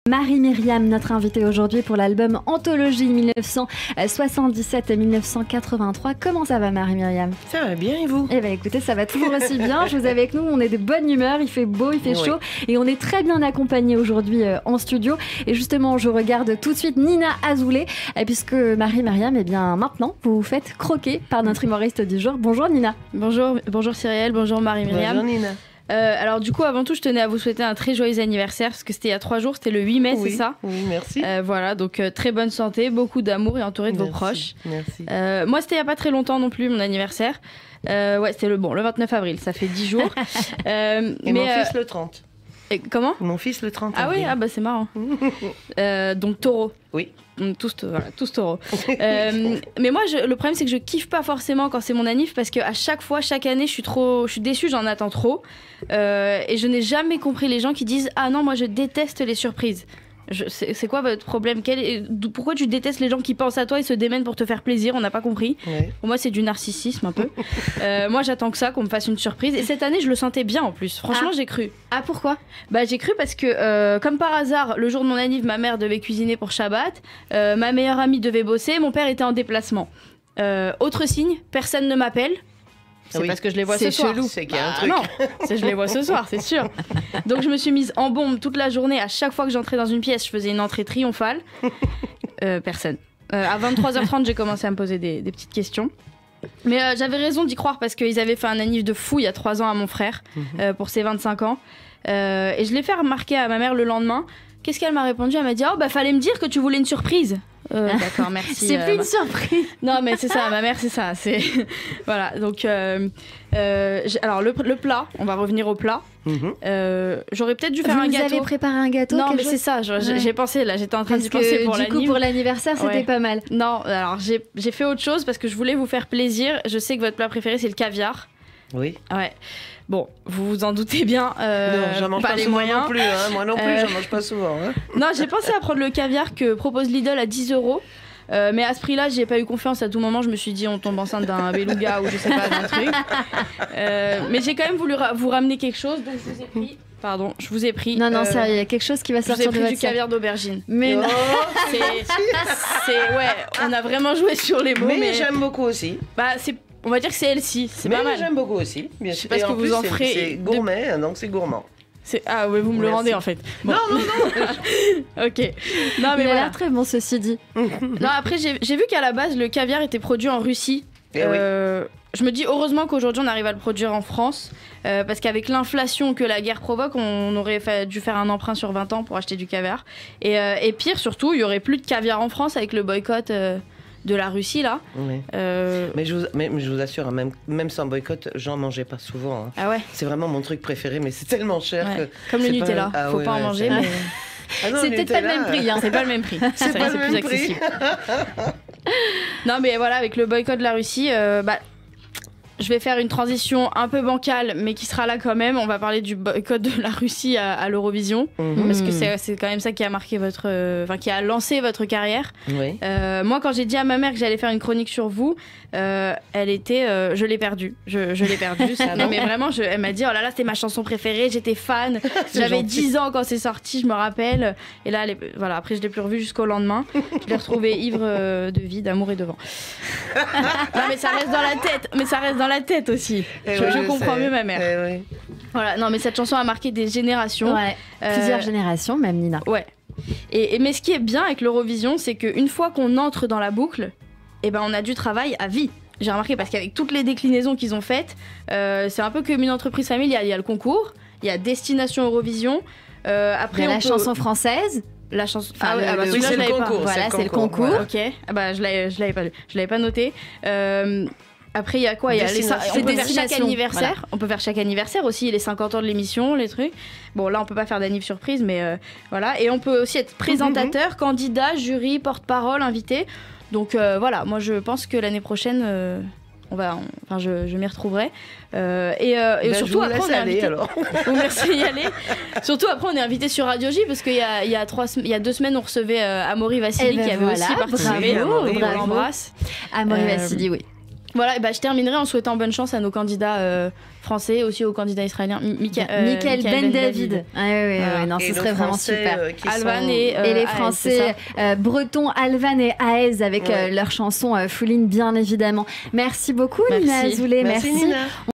Marie-Myriam, notre invitée aujourd'hui pour l'album Anthologie 1977-1983. Comment ça va, Marie-Myriam ? Ça va bien, et vous ? Eh bien écoutez, ça va toujours aussi bien. Je vous ai avec nous, on est de bonne humeur, il fait beau, il fait chaud et on est très bien accompagnés aujourd'hui en studio. Et justement, je regarde tout de suite Nina Azoulay, puisque Marie-Myriam, eh bien maintenant, vous vous faites croquer par notre humoriste du jour. Bonjour Nina. Bonjour Cyrielle, bonjour Marie-Myriam. Bonjour Nina. Alors du coup, avant tout, je tenais à vous souhaiter un très joyeux anniversaire, parce que c'était il y a 3 jours, c'était le 8 mai, Oui, c'est ça ? Oui, merci. Voilà, donc très bonne santé, beaucoup d'amour et entouré de vos proches. Merci. Moi, c'était il n'y a pas très longtemps non plus, mon anniversaire. C'était le 29 avril, ça fait 10 jours. Et mon fils le 30. Et comment ? Mon fils le 30 Ah oui, avril. c'est marrant. Donc taureau. Oui. Tous taureaux. Mais moi, le problème, c'est que je kiffe pas forcément quand c'est mon anniv, parce qu'à chaque fois, chaque année, je suis déçue, j'en attends trop. Et je n'ai jamais compris les gens qui disent « Ah non, moi, je déteste les surprises ». C'est quoi votre problème ? Pourquoi tu détestes les gens qui pensent à toi et se démènent pour te faire plaisir ? On n'a pas compris. Ouais. Pour moi, c'est du narcissisme un peu. Moi, j'attends que ça, qu'on me fasse une surprise. Et cette année, je le sentais bien en plus. Franchement, j'ai cru. Ah, pourquoi ? J'ai cru parce que, comme par hasard, le jour de mon anniv, ma mère devait cuisiner pour Shabbat, ma meilleure amie devait bosser, mon père était en déplacement. Autre signe, personne ne m'appelle. C'est parce que je les vois ce soir. C'est qu'il y a un truc. Non, je les vois ce soir, c'est sûr. Donc je me suis mise en bombe toute la journée. À chaque fois que j'entrais dans une pièce, je faisais une entrée triomphale. Personne. À 23h30, j'ai commencé à me poser des petites questions. Mais j'avais raison d'y croire, parce qu'ils avaient fait un anniv de fou il y a 3 ans à mon frère, pour ses 25 ans. Et je l'ai fait remarquer à ma mère le lendemain. Qu'est-ce qu'elle m'a répondu ? Elle m'a dit « Oh, fallait me dire que tu voulais une surprise !» D'accord, merci. C'est plus une surprise. Non, mais c'est ça, ma mère, c'est ça. Voilà, donc... alors, le plat, on va revenir au plat. J'aurais peut-être dû faire un gâteau. Vous avez préparé un gâteau ? Non, mais c'est ça, j'ai pensé, là, j'étais en train d'y penser pour l'anniv. Du coup, pour l'anniversaire, c'était pas mal. Non, alors, j'ai fait autre chose, parce que je voulais vous faire plaisir. Je sais que votre plat préféré, c'est le caviar. Oui. Ouais. Bon, vous vous en doutez bien. Non, j'en mange pas les souvent moyens. non plus. Moi non plus, j'en mange pas souvent. Non, j'ai pensé à prendre le caviar que propose Lidl à 10 €. Mais à ce prix-là, j'ai pas eu confiance. À tout moment, je me suis dit, on tombe enceinte d'un beluga ou je sais pas, d'un truc. Mais j'ai quand même voulu vous ramener quelque chose, donc je vous ai pris. Pardon, je vous ai pris. Non, sérieux, il y a quelque chose qui va sortir de votre sac. Je vous ai pris du caviar d'aubergine. Mais non. On a vraiment joué sur les mots. Mais j'aime beaucoup aussi. On va dire que c'est elle-ci, c'est pas mal. J'aime beaucoup aussi, bien sûr. Je sais pas ce que vous en ferez. C'est gourmet, donc c'est gourmand. Ah ouais, vous me le rendez en fait. Bon. Non. Ok. Non, mais il a l'air très bon, ceci dit. Non, après, j'ai vu qu'à la base, le caviar était produit en Russie. Oui. Je me dis heureusement qu'aujourd'hui, on arrive à le produire en France. Parce qu'avec l'inflation que la guerre provoque, on aurait dû faire un emprunt sur 20 ans pour acheter du caviar. Et pire, surtout, il y aurait plus de caviar en France avec le boycott de la Russie, là. Oui. Mais je vous assure, même sans boycott, j'en mangeais pas souvent. Hein. Ah ouais. C'est vraiment mon truc préféré, mais c'est tellement cher que... Comme le Nutella, faut pas en manger, mais... C'est peut-être pas le même prix, c'est pas le même prix. C'est pas le même plus prix. accessible. Non, mais voilà, avec le boycott de la Russie, je vais faire une transition un peu bancale, mais qui sera là quand même. On va parler du boycott de la Russie à l'Eurovision, parce que c'est quand même ça qui a marqué qui a lancé votre carrière. Oui. Moi, quand j'ai dit à ma mère que j'allais faire une chronique sur vous, elle était, je l'ai perdue. Je l'ai perdue. Non, mais vraiment, elle m'a dit, oh là là, c'était ma chanson préférée, j'étais fan. J'avais 10 ans quand c'est sorti, je me rappelle. Et là, voilà, après, je l'ai plus revue jusqu'au lendemain. Je l'ai retrouvée ivre de vie, d'amour et de vent. Non, mais ça reste dans la tête. La tête aussi. Je comprends mieux ma mère. Oui. Voilà, non, mais cette chanson a marqué des générations. Ouais, plusieurs générations, même Nina. Ouais. Mais ce qui est bien avec l'Eurovision, c'est qu'une fois qu'on entre dans la boucle, on a du travail à vie. J'ai remarqué, parce qu'avec toutes les déclinaisons qu'ils ont faites, c'est un peu comme une entreprise familiale. Il y a le concours, il y a Destination Eurovision. Après, il y a la chanson française. La chanson. C'est le concours. Voilà, c'est le concours. Voilà. Ok. Je l'avais pas lu. Je l'avais pas noté. Après, il y a quoi ? On peut faire chaque anniversaire. Voilà. On peut faire chaque anniversaire aussi, les 50 ans de l'émission, les trucs. Bon, là, on peut pas faire d'anniv surprise, mais voilà. Et on peut aussi être présentateur, candidat, jury, porte-parole, invité. Donc voilà, moi, je pense que l'année prochaine, je m'y retrouverai. Surtout après, on est invité. Alors. Merci d'y aller. Surtout après, on est invité sur Radio J, parce qu'il y a 2 semaines, on recevait Amaury Vassili qui avait aussi participé. Bravo. On l'embrasse. Amaury Vassili, oui. Voilà, et je terminerai en souhaitant bonne chance à nos candidats français, aussi aux candidats israéliens. Michael Ben David. Non, ce serait vraiment super. Alvan et les Français bretons, Alvan et Aez avec leur chanson Fouline, bien évidemment. Merci beaucoup, Nina Azoulay. Merci. Nina.